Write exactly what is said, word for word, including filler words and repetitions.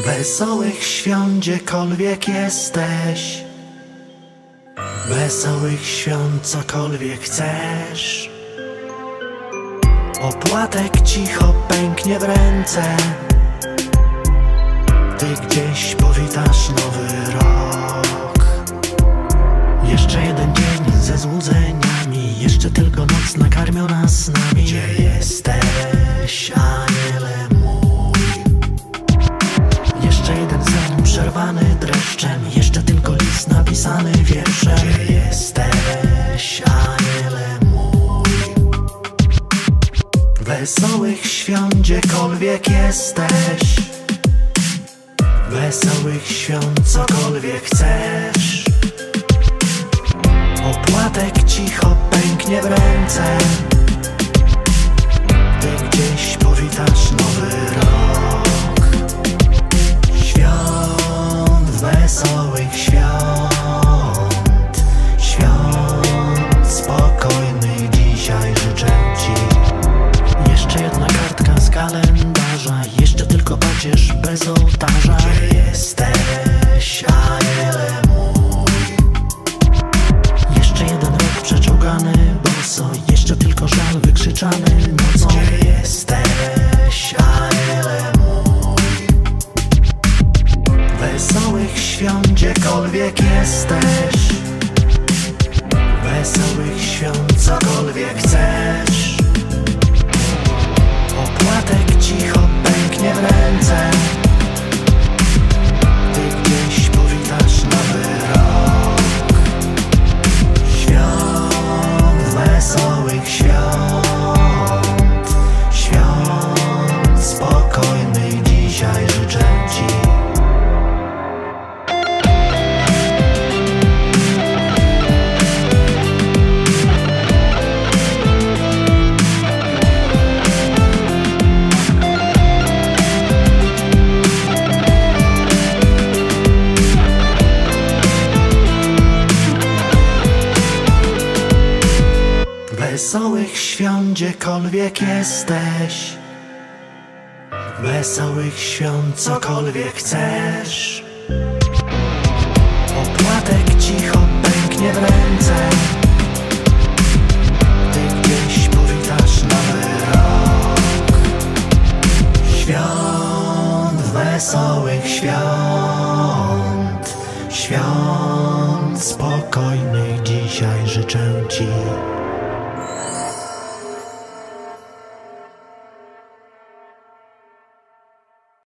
Wesołych świąt, gdziekolwiek jesteś. Wesołych świąt, cokolwiek chcesz. Opłatek cicho pęknie w ręce. Ty gdzieś powitasz nowy rok. Jeszcze jeden dzień ze złudzeniami. Jeszcze tylko noc nakarmiona snami. Gdzie jesteś, aniele mój? Jeszcze jeden sen przerwany dreszczem. Jeszcze tylko list napisany wierszem. Gdzie jesteś, aniele mój? Wesołych świąt, gdziekolwiek jesteś. Wesołych świąt, cokolwiek chcesz. Opłatek cicho pęknie w ręce. Ty gdzieś powitasz nowy rok. Świąt, wesołych świąt. Świąt spokojnych dzisiaj życzę ci. Jeszcze jedna kartka z kalendarza. Jeszcze tylko pacierz bez ołtarza. Gdzie jesteś, aniele mój? Jeszcze jeden rok przeczołgany boso. Jeszcze tylko żal wykrzyczany nocą. Gdzie jesteś, aniele mój? Wesołych świąt, gdziekolwiek jesteś. Wesołych świąt, cokolwiek chcesz. Opłatek cicho pęknie w ręce. Ty gdzieś powitasz nowy rok. Świąt, wesołych świąt. Świąt spokojnych dzisiaj życzę ci. Wesołych świąt, gdziekolwiek jesteś. Wesołych świąt, cokolwiek chcesz. Opłatek cicho pęknie w ręce. Ty gdzieś powitasz nowy rok. Świąt, wesołych świąt. Świąt spokojnych dzisiaj życzę ci.